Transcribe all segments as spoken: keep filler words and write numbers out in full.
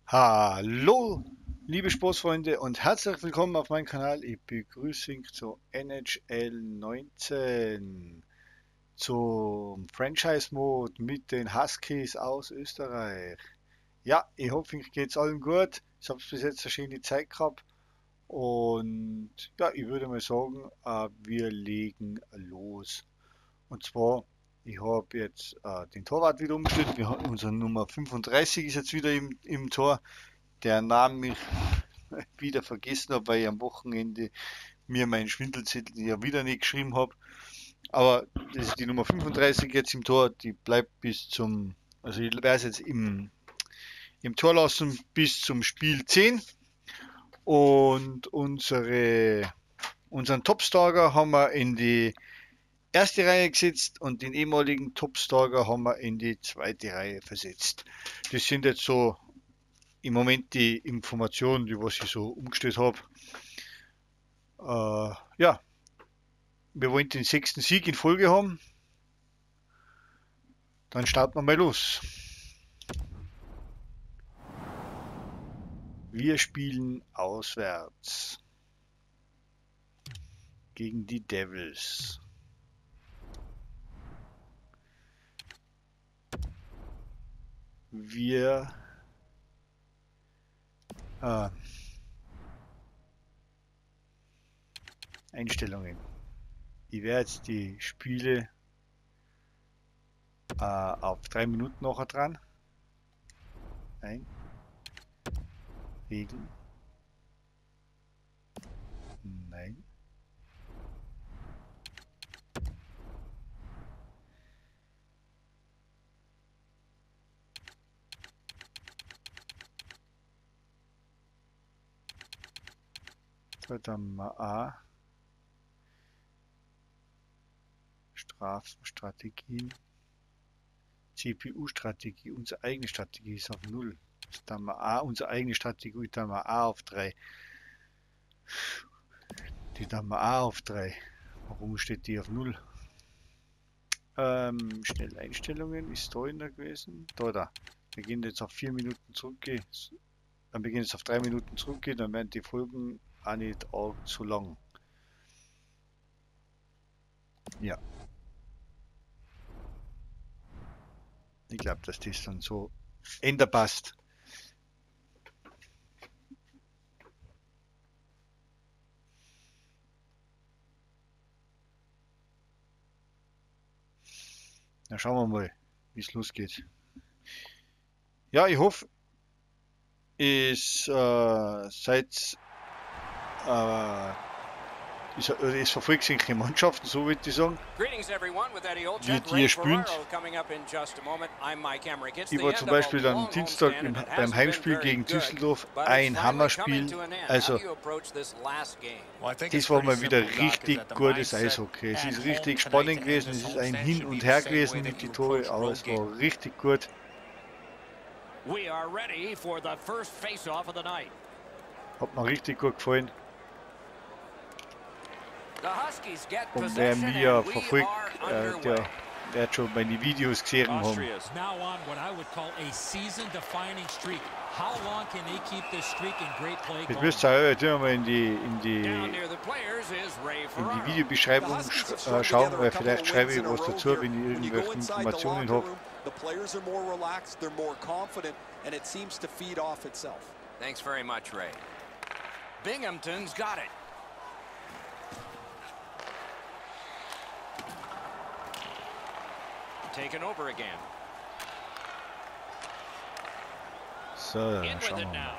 Hallo, liebe Sportsfreunde und herzlich willkommen auf meinem Kanal. Ich begrüße euch zur N H L neunzehn, zum Franchise-Mode mit den Huskies aus Österreich. Ja, ich hoffe, euch geht's allen gut. Ich habe bis jetzt eine schöne Zeit gehabt und ja, ich würde mal sagen, äh, wir legen los. Und zwar, ich habe jetzt äh, den Torwart wieder umgestellt. Wir haben unsere Nummer fünfunddreißig ist jetzt wieder im, im Tor. Der Name ich wieder vergessen habe, weil ich am Wochenende mir meinen Schwindelzettel ja wieder nicht geschrieben habe. Aber das ist die Nummer fünfunddreißig jetzt im Tor. Die bleibt bis zum, also ich werde es jetzt im, im Tor lassen bis zum Spiel zehn. Und unsere, unseren Topstarger haben wir in die erste Reihe gesetzt und den ehemaligen Topstarger haben wir in die zweite Reihe versetzt. Das sind jetzt so im Moment die Informationen, die was ich so umgestellt habe. Äh, ja, wir wollen den sechsten Sieg in Folge haben. Dann starten wir mal los. Wir spielen auswärts gegen die Devils. Wir äh, Einstellungen. Ich werde jetzt die Spiele äh, auf drei Minuten nachher dran. Nein. Regeln. Nein. Dann mal A. Strafstrategien. C P U-Strategie. Unsere eigene Strategie ist auf null. Dann mal A. Unsere eigene Strategie. Dann mal A auf drei. Die dann mal A auf drei. Warum steht die auf null? Ähm, schnell Einstellungen. Ist da in der gewesen? Da, da. Wir gehen jetzt auf vier Minuten zurück. Dann wir gehen jetzt auf drei Minuten zurück. Dann werden die Folgen auch nicht arg zu lang. Ja. Ich glaube, dass das dann so ändert passt. Na, schauen wir mal, wie es losgeht. Ja, ich hoffe, ihr äh, seid äh, Ist, es verfolgt sich die Mannschaften, so würde ich sagen, wie ihr spielt. Ich war zum Beispiel am Dienstag im, beim Heimspiel gegen Düsseldorf ein Hammerspiel. Also, das war mal wieder richtig gutes Eishockey. Es ist richtig spannend gewesen, es ist ein Hin und Her gewesen mit den Tore, aber es war richtig gut. Hat mir richtig gut gefallen. Und wer mir verfolgt, äh, der wird schon meine Videos gesehen haben. Jetzt müsst ihr halt immer mal in die, in die, in die Videobeschreibung äh, schauen, weil vielleicht schreibe ich was dazu, wenn ich irgendwelche Informationen habe. Thanks very much, Ray. Binghamton's got it. Taken over again. So, dann schauen wir mal.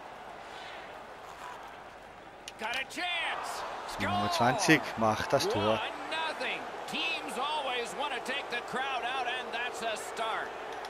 Die Nummer zwanzig macht das Tor. Teams always want to take the crowd out, and that's a start.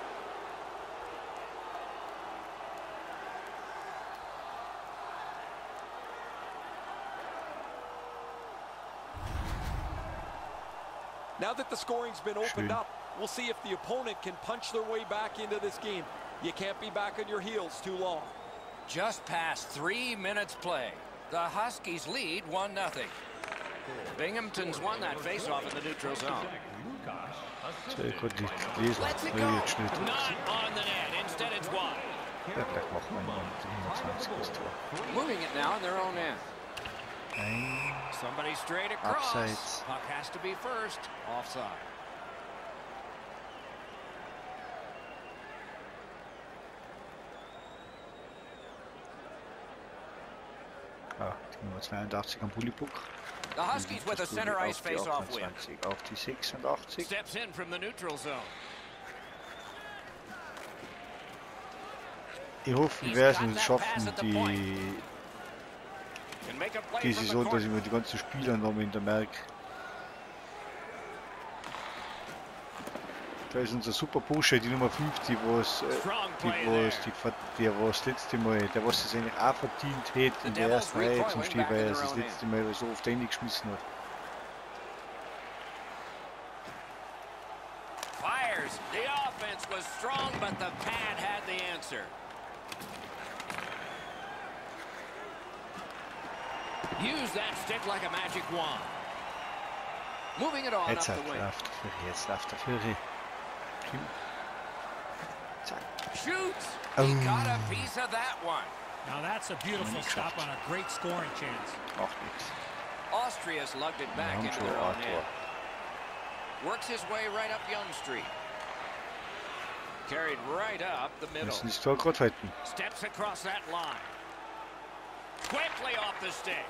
Now that the scoring's been opened up, we'll see if the opponent can punch their way back into this game. You can't be back on your heels too long. Just past three minutes play. The Huskies lead one nothing. Binghamton's won that faceoff in the neutral zone. So, ich konnte nicht lesen. Let's it go. Not on the net. Instead, it's wide. Ja, vielleicht machen wir mal mit hundertzwanzig das Tor. Moving it now in their own end. Nein, Somebody straight across. Abseits. Puck has to be first. Offside. Ah, die Nummer zweiundachtzig am Bullybook. The Huskies with a center ice face-off win. Auf die sechsundachtzig. Steps in from the neutral zone. Ich hoffe, wir werden es schaffen, die, Can make a play die from the Saison, dass ich corner. mir die ganzen Spielannahmen in der merke. Da ist unser super Bursche, die Nummer fünf, die was, äh, Strong die play was, there. die, der was das letzte Mal, der was das eigentlich auch verdient hätte, in der ersten Reihe zum Stehen, weil er es das letzte Mal so oft reingeschmissen hat. Fires. The offense was strong, but the pad had the answer. Use that stick like a magic wand. Moving it on Jetzt up hat the wing. läuft der Führer, jetzt läuft der Führer. Zack. Shoots. Oh. He got a piece of that one. Now that's a beautiful Nicht stop geschafft. on a great scoring chance. Auch nichts. Austria's lugged it Wir back haben into schon their own ein end. Tor. Works his way right up Young Street. Carried right up the Wir middle. müssen das Tor gerade halten. Steps across that line. Quickly off the stick.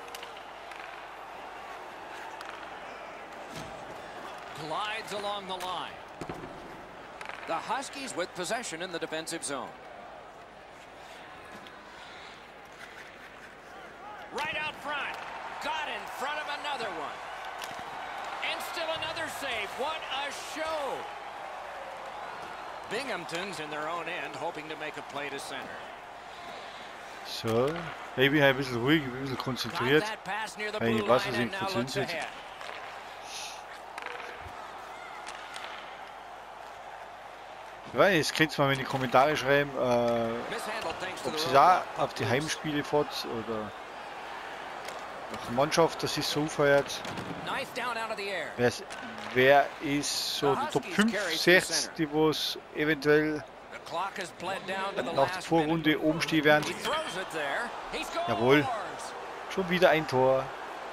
Glides along the line. The Huskies with possession in the defensive zone. Right out front. Got in front of another one. And still another save. What a show. Binghamton's in their own end, hoping to make a play to center. So, ich bin ein bisschen ruhig, ich bin ein bisschen Got konzentriert. that pass near the Hey, blue was line ist and denn now looks verzündet? ahead. Ja, jetzt könnt ihr mal in die Kommentare schreiben, äh, Mishandled thanks to ob the sie da roadblock. auf die Heimspiele fährt oder nach der Mannschaft, dass sie so feiert. Knife down out of the air. Wer, wer ist so die Top fünf, sechs, die was eventuell The clock has bled down to the nach der last Vorrunde minute. oben stehen werden? He throws it there. He scores. Jawohl. Schon wieder ein Tor.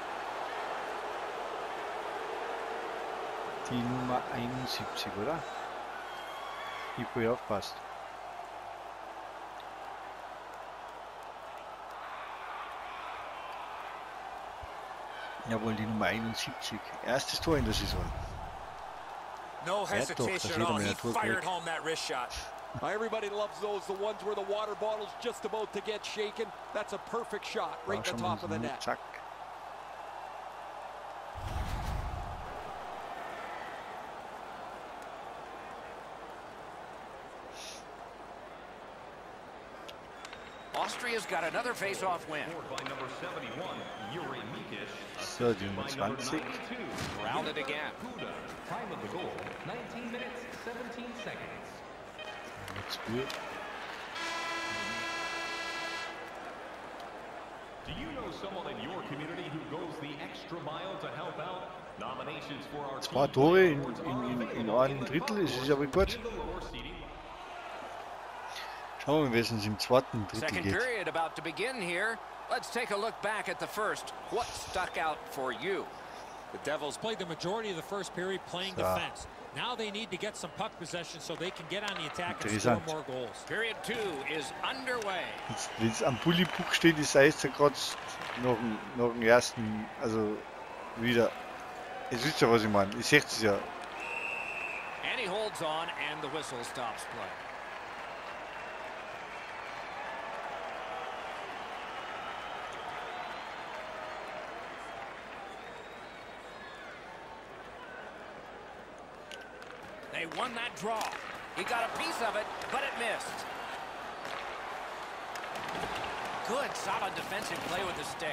Die Nummer einundsiebzig, oder? Die wo ihr aufpasst. Jawohl, die Nummer einundsiebzig. Erstes Tor in der Saison. No Ja, doch, das hesitation at jeder all. mit He der Tour fired kriegt. home that wrist shot. Everybody loves those, the ones where the water bottle's just about to get shaken. That's a perfect shot right War in the schon mal top of the so, net. zack. Austria's got another face-off win. So, die Nummer zwanzig. Grounded again. Time of the goal, nineteen minutes, seventeen seconds. Jetzt gut. Do you know someone in your community who goes the extra mile to help out? Nominations for our Zwei Tore in, in, in, in einem Drittel, es ist aber gut. in the lower seating. Schauen wir mal, wie es uns im zweiten Drittel Second geht. period about to begin here. Let's take a look back at the first. What stuck out for you? The Devils played the majority of the first period playing So. defense. Now they need to get some puck possession so they can get on the attack and score Interessant. more goals. Period two is underway. Jetzt, wenn es am Bullybook steht, ist es ja gerade noch, ein- noch den ersten, also wieder. Ihr wisst ja, was ich meine. Ihr seht es ja. And he holds on and the whistle stops play. They won that draw. He got a piece of it, but it missed. Good, solid defensive play with the stick.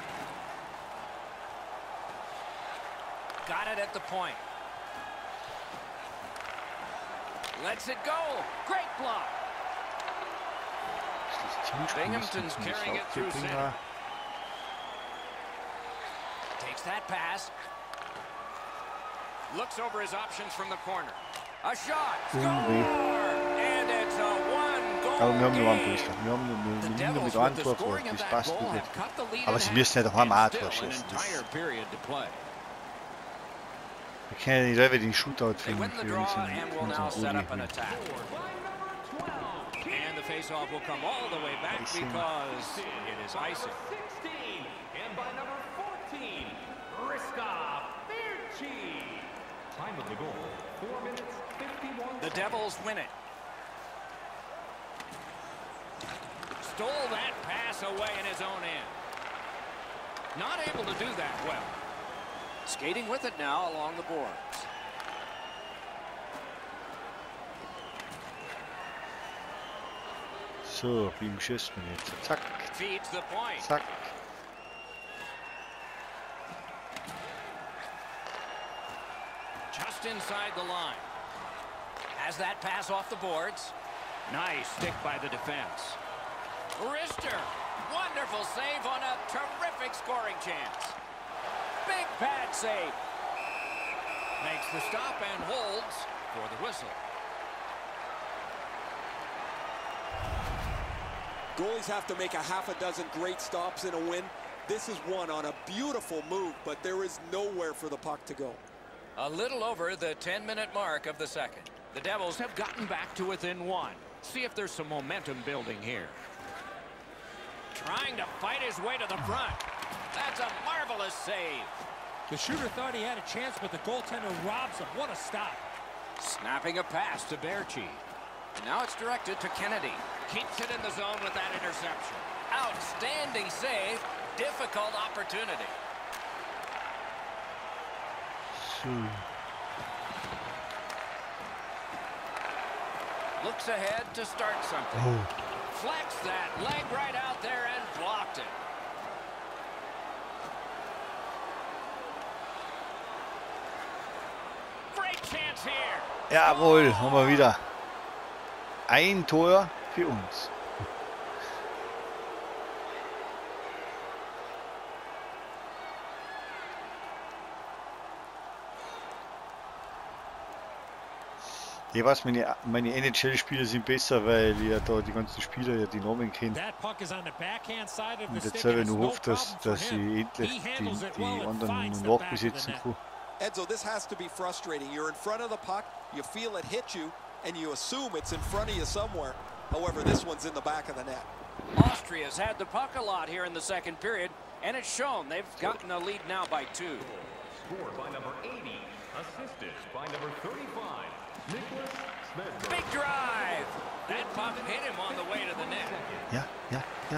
Got it at the point. Lets it go. Great block. Das Teamspiel ist Binghamton's ziemlich carrying it through aufgeblieben. center. Takes that pass. Looks over his options from the corner. A shot. Score! Unruhig. And it's a one-goal Aber wir haben nur einen Booster. Wir haben nur, wir, wir nehmen mit einem Tor vor. Das passt gut. Aber sie müssen ja daheim auch ein Tor schießen. Das wir können ja nicht selber den Shootout finden für uns in unserem Rudi. And the face-off will come all the way back because it is icing. And by number fourteen, Riska Birchi. Time of the goal, four minutes, fifty-one. The Devils win it. Stole that pass away in his own end. Not able to do that well. Skating with it now along the boards. So, wie schießt man jetzt? Zack, Feeds the point. zack. Just inside the line. Has that pass off the boards. Nice stick by the defense. Rister, wonderful save on a terrific scoring chance. Big pad save. Makes the stop and holds for the whistle. Goalies have to make a half a dozen great stops in a win. This is one on a beautiful move, but there is nowhere for the puck to go. A little over the ten-minute mark of the second. The Devils have gotten back to within one. See if there's some momentum building here. Trying to fight his way to the front. That's a marvelous save. The shooter thought he had a chance, but the goaltender robs him. What a stop. Snapping a pass to Birchi. Now it's directed to Kennedy. Keeps it in the zone with that interception. Outstanding save. Difficult opportunity. So. Looks ahead to start something. Oh. Flex that leg right out there and blocked it. Great chance here. Jawohl, haben wir wieder. Ein Tor für uns. Ja, was, meine, meine N H L-Spieler sind besser, weil ja da die ganzen Spieler ja die Namen kennen. Und jetzt selber nur hofft, dass, dass sie endlich die, die anderen nachbesetzen können. Edzo, this has to be frustrating. You're in front of the puck, you feel it hit you, and you assume it's in front of you somewhere. However, this one's in the back of the net. Austria's had the puck a lot here in the second period, and it's shown they've gotten a lead now by two. Scored by number eighty, assisted by number thirty-five. Big drive! That puck hit him on the way to the net. Ja, ja, ja.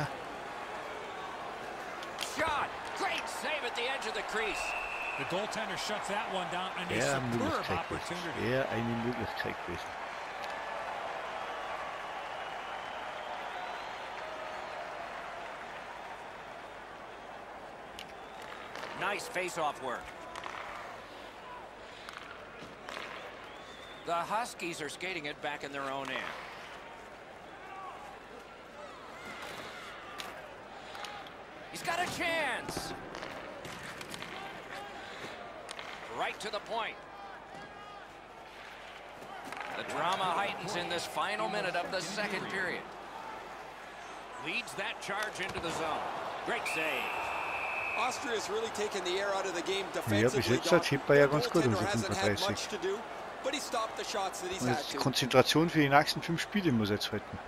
Shot! Great save at the edge of the crease. The goaltender shuts that one down, and a Ja, superb Möglichkeit opportunity. gewesen. Ja, eine Möglichkeit gewesen. Nice face-off work. The Huskies are skating it back in their own end. He's got a chance. Right to the point. The drama heightens in this final minute of the second period. Leads that charge into the zone. Great save. Austria's really taken the air out of the game Ja, defensively. bis jetzt tippt er ja ganz gut um Goaltender hasn't had fünfunddreißig. much to do, but he stopped the shots that he's Und had jetzt to. Konzentration für die nächsten fünf Spiele muss er jetzt halten.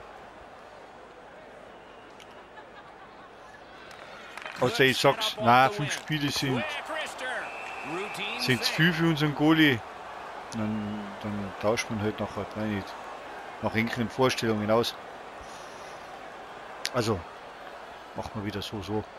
Also ich sag's, na, fünf Spiele sind sind zu viel für unseren Goalie. Dann, dann tauscht man halt nachher, nein, nicht, nach engeren Vorstellungen aus. Also macht man wieder so, so.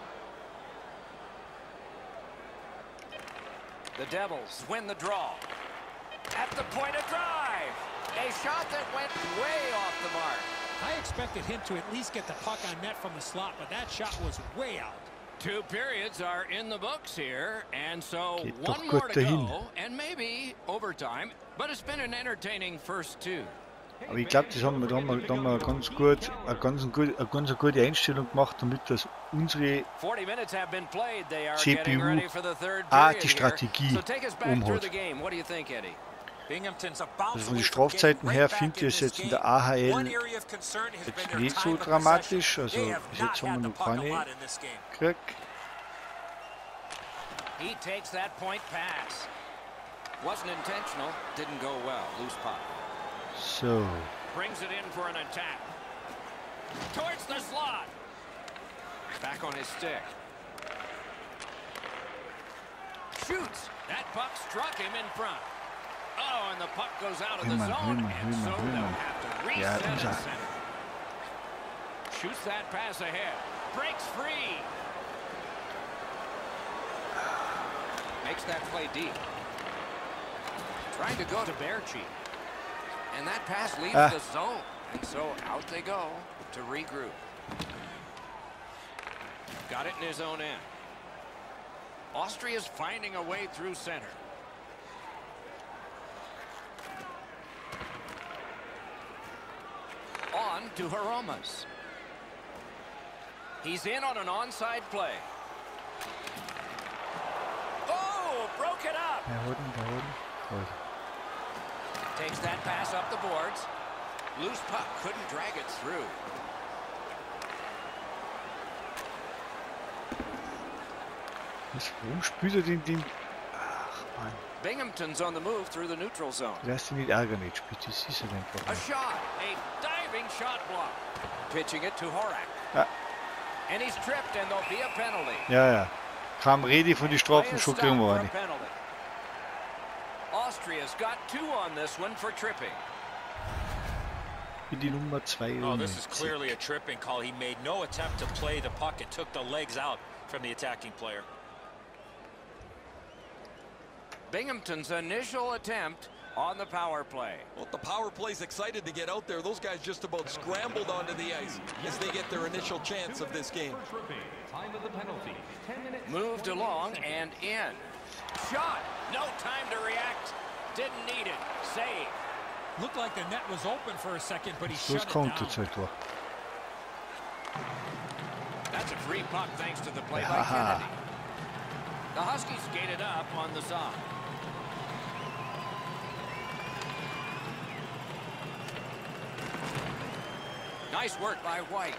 The Devils win the draw. At the point of drive. A shot that went way off the mark. I expected him to at least get the puck on net from the slot, but that shot was way out. Two periods are in the books here, and so Geht doch one gut more to dahin. go, and maybe overtime. But it's been an entertaining first two. Aber ich glaube, das haben wir, da haben wir, da haben wir ganz gut, eine ganz, gut, eine ganz gute Einstellung gemacht, damit das unsere forty minutes have been played. They are C P getting U ready for the third auch period die here. Strategie So take us back through umhat. the game. What do you think, Eddie? Also von den Strafzeiten her finde ich es jetzt in der A H L jetzt nicht so dramatisch. Also bis jetzt haben wir noch keine gekriegt. He takes that point pass. Wasn't intentional, didn't go well. Loose puck. So. Brings it in for an attack. Towards the slot. Back on his stick. Shoots. That puck struck him in front. Oh, and the puck goes out of the Hümer, zone, Hümer, and Hümer, so they'll Hümer. have to Ja, reset in dieser. center. Shoots that pass ahead. Breaks free. Makes that play deep. Trying to go to Berchi. And that pass leaves Ah. the zone. And so out they go to regroup. Got it in his own end. Austria's finding a way through center. On to Hromas. He's in on an onside play. Oh, broke it up. Da unten, da unten. Gut. Takes that pass up the boards. Loose puck, couldn't drag it through. Was, warum spielt er den, den... Ach Mann. Binghamton's on the move through the neutral zone. Lass dich nicht ärgern, jetzt spielt das ist er einfach A nicht. shot, a diving shot block. Pitching it to Horak. Ja. And he's tripped and there'll be a penalty. Ja, ja. Kam Redi von den Strafen, schon kriegen wir eine. Austria's got two on this one for tripping. Wie die Nummer Oh, this is zweiundneunzig. clearly a tripping call. He made no attempt to play the puck. It took the legs out from the attacking player. Binghamton's initial attempt on the power play. Well, the power play's excited to get out there. Those guys just about scrambled onto the ice as they get their initial chance of this game. Time of the penalty, ten minutes. Moved along and in. Shot. No time to react. Didn't need it. Save. Looked like the net was open for a second, but he So shut ist it down. Counter-Tor. That's a free puck thanks to the play by Aha. Kennedy. The Huskies skated up on the side. Nice work by White.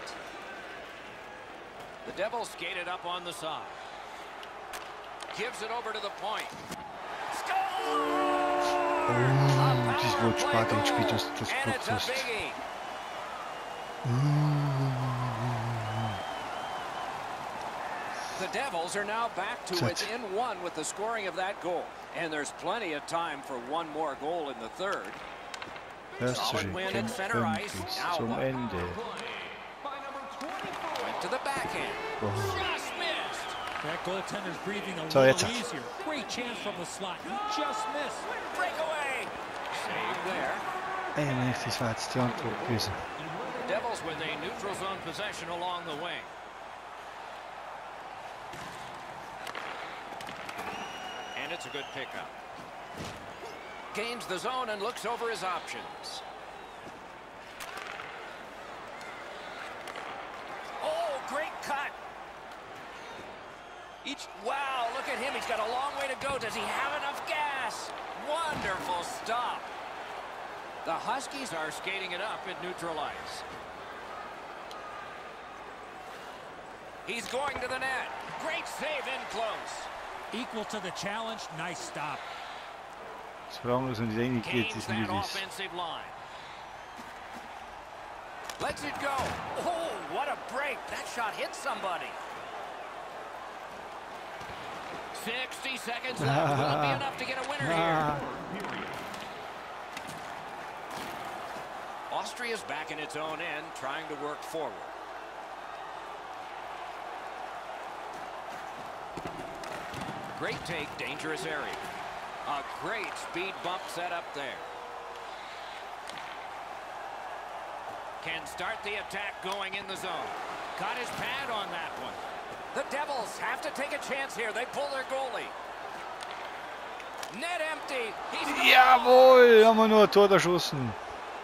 The Devils skated up on the side. Gives it over to the point. Oh, das wird spannend, spielt das, das And it's a Prozess. biggie. The Devils are now back to Set. within one with the scoring of that goal. And there's plenty of time for one more goal in the third. Erste Solid win at center Schicken ice. bis Now zum what? Ende. By number twenty-four. Went to the backhand. Oh. Just missed. That goaltender's breathing a So, little jetzt. easier. Great chance from the slot. He just missed. Breakaway. Save there. Ey, das war jetzt die Antwort gewesen. Devils with a neutral zone possession along the wing. And it's a good pickup. Gains the zone and looks over his options. Oh, great cut. Each, wow, look at him. He's got a long way to go. Does he have enough gas? Wonderful stop. The Huskies are skating it up at neutral ice. He's going to the net. Great save in close. Equal to the challenge. Nice stop. Solange es nicht reingeht, Gains ist that nicht ist. offensive line. Lets it go. Oh, what a break. That shot hit somebody. sixty seconds left. Will it be enough to get a winner here? Austria's back in its own end, trying to work forward. Great take, dangerous area. A great speed bump set up there. Can start the attack going in the zone. Got his pad on that one. The Devils have to take a chance here. They pull their goalie. Net empty. He's Jawohl, haben wir nur ein Tor erschossen.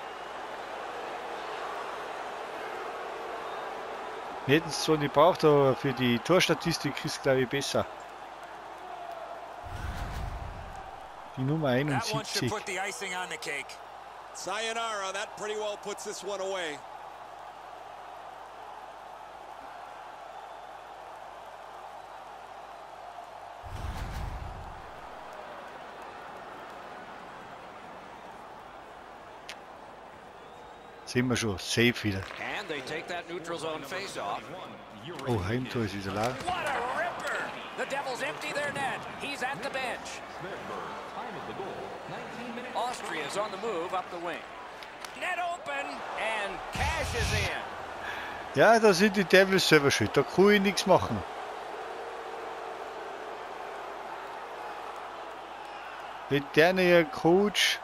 Wir hätten es zwar nicht gebraucht, aber für die Torstatistik ist es, glaube ich, besser. Die Nummer That one should einundsiebzig. put the icing on the cake. Sayonara, that pretty well puts this one away. Sehen wir schon, safe wieder. And they take that neutral zone face-off. Oh, Heimtor ist wieder lang. What a ripper! The Devils empty their net. He's at the bench. Time of the goal, nineteen minutes. Austria's on the move up the wing. Net open and cashes in. Ja, da sind die Devils selber schuld. Da kann ich nichts machen. Wenn der ihr Coach,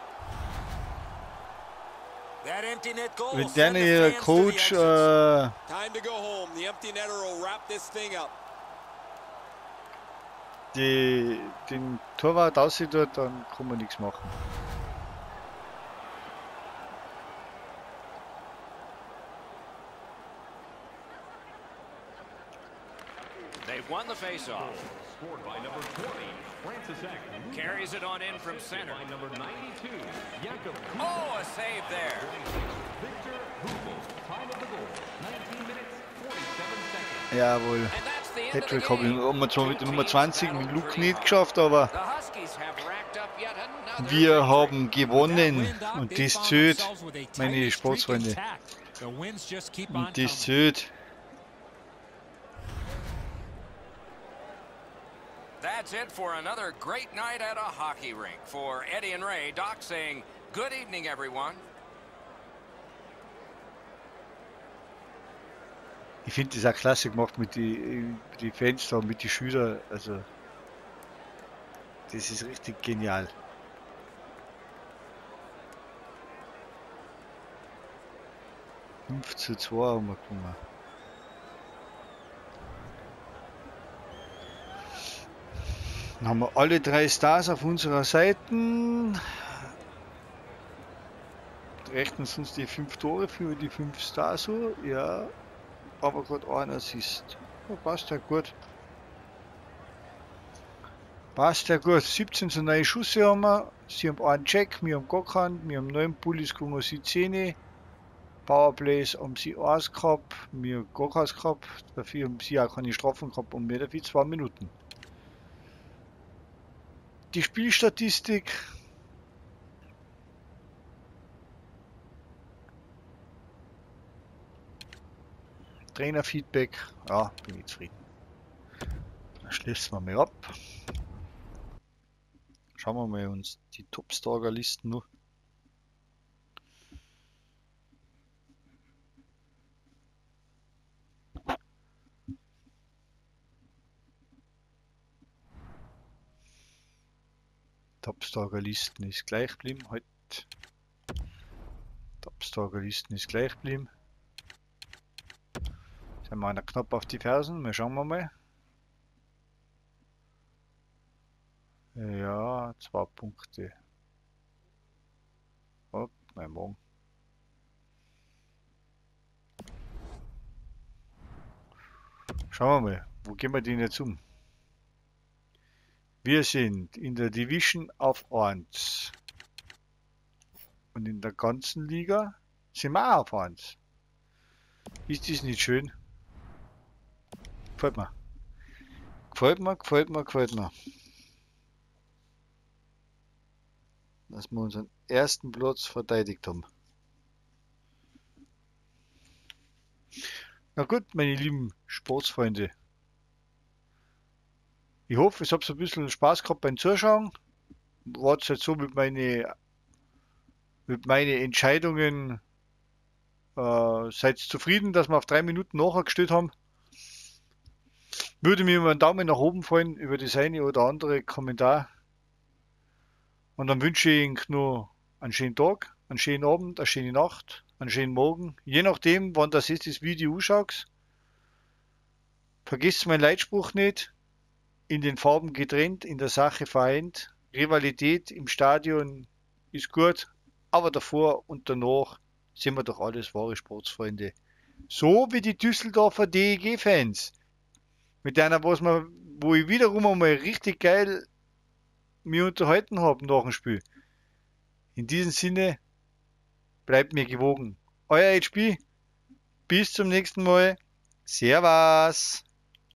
That empty net goal. wenn der send the ihr fans to Coach the äh, exits. Time to go home. The empty netter will wrap this thing up. die, den Torwart aussieht, dann kann man nichts machen. They've won the face-off. Scored by number twenty, Francis Eck. Carries it on in from center. By number ninety-two, Jakob Oh, a save there. Victor Hubel. Time of the goal, nineteen minutes, forty-seven seconds. Jawohl. And that's the end of the Hattrick habe ich game. haben wir zwar mit der Nummer Teams zwanzig mit battled Luke pretty nicht hard. geschafft, aber The Huskies have racked up yet another wir victory. haben gewonnen. With that win, Doc, Und they das found zählt, themselves with a tight meine streak Sportsfreunde. intact. The wins just keep on Und das coming. zählt. That's it for another great night at a hockey rink. For Eddie and Ray, Doc saying good evening, everyone. Ich finde das auch klasse gemacht mit die, die Fans da, mit den Schülern. Also, das ist richtig genial. fünf zu zwei haben wir gewonnen. Dann haben wir alle drei Stars auf unserer Seite. Rechnen Sie uns die fünf Tore für die fünf Stars so? Ja, aber gerade ein Assist. Ja, passt ja gut. Passt ja gut. siebzehn zu neun Schüsse haben wir. Sie haben einen Check, wir haben gar keinen. Wir haben neun Pullis, kommen sie zehn. Powerplays haben sie eins gehabt, wir gar keins gehabt. Dafür haben sie auch keine Strafen gehabt und wir dafür zwei Minuten. Die Spielstatistik. Trainerfeedback. Ja, bin ich zufrieden. Dann schließen wir mal ab. Schauen wir mal uns die Topstarger-Listen noch. Topstarger-Listen ist gleich geblieben. Heute Topstarger-Listen ist gleich geblieben. Sind wir knapp auf die Fersen. Wir schauen wir mal. Ja, zwei Punkte. Oh, mein Morgen. Schauen wir mal, wo gehen wir denn jetzt um? Wir sind in der Division auf eins. Und in der ganzen Liga sind wir auch auf eins. Ist das nicht schön? Gefällt mir. Gefällt mir, gefällt mir, gefällt mir. Dass wir unseren ersten Platz verteidigt haben. Na gut, meine lieben Sportsfreunde. Ich hoffe, es habt ein bisschen Spaß gehabt beim Zuschauen. War es jetzt so mit meinen mit meine Entscheidungen. Äh, seid zufrieden, dass wir auf drei Minuten nachher gestellt haben. Würde mir mal einen Daumen nach oben freuen über das eine oder andere Kommentar. Und dann wünsche ich Ihnen nur einen schönen Tag, einen schönen Abend, eine schöne Nacht, einen schönen Morgen. Je nachdem, wann das ist, das Video anschaut. Vergesst meinen Leitspruch nicht. In den Farben getrennt, in der Sache vereint. Rivalität im Stadion ist gut, aber davor und danach sind wir doch alles wahre Sportsfreunde. So wie die Düsseldorfer D E G-Fans. Mit einer, was man, wo ich wiederum einmal richtig geil mich unterhalten habe nach dem Spiel. In diesem Sinne, bleibt mir gewogen. Euer H B, bis zum nächsten Mal. Servus.